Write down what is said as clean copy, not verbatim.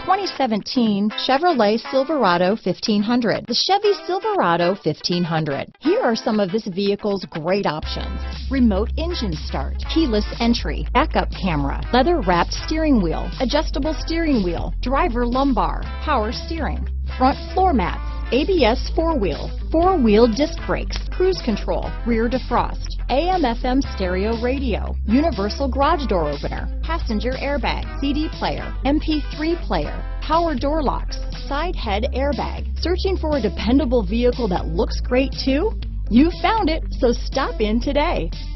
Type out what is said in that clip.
2017 Chevrolet Silverado 1500. The Chevy Silverado 1500. Here are some of this vehicle's great options: remote engine start, keyless entry, backup camera, leather-wrapped steering wheel, adjustable steering wheel, driver lumbar, power steering, front floor mats, ABS four-wheel disc brakes, cruise control, rear defrost, AM/FM stereo radio, universal garage door opener, passenger airbag, CD player, MP3 player, power door locks, side head airbag. Searching for a dependable vehicle that looks great too? You found it, so stop in today.